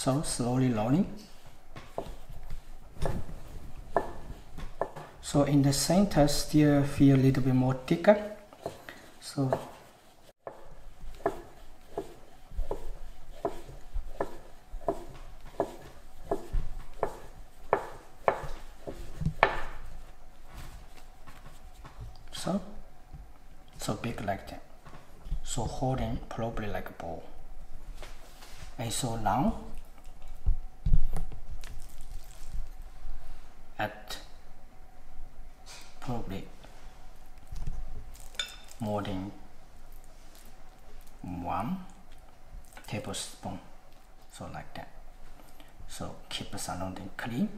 So slowly rolling. So in the center still feel a little bit more thicker. So so big like that. So holding probably like a ball. And so long at probably more than 1 tablespoon. So like that. So keep the surrounding clean.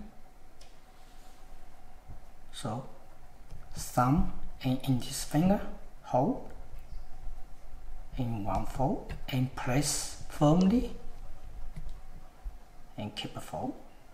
So thumb and index finger hold in one fold and press firmly and keep a fold.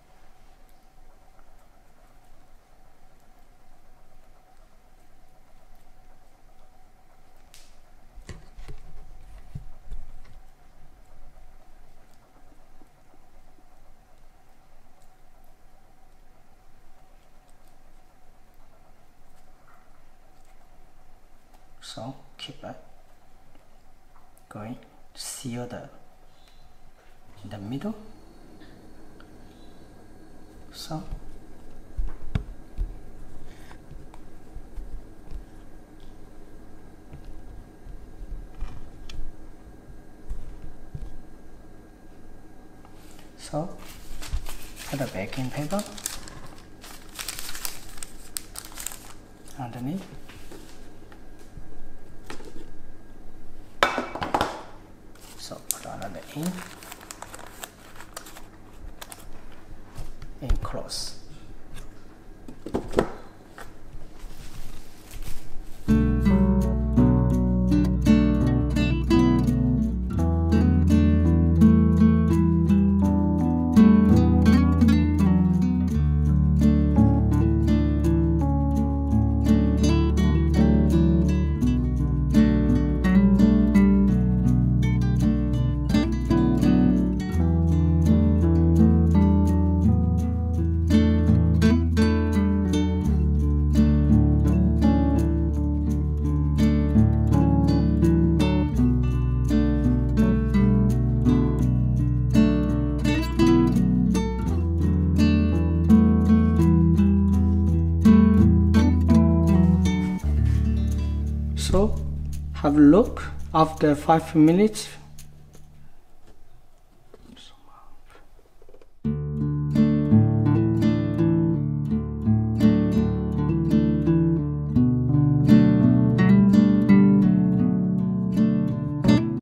So keep it going, seal the middle. So put the baking paper underneath. So put another in and close. So have a look after 5 minutes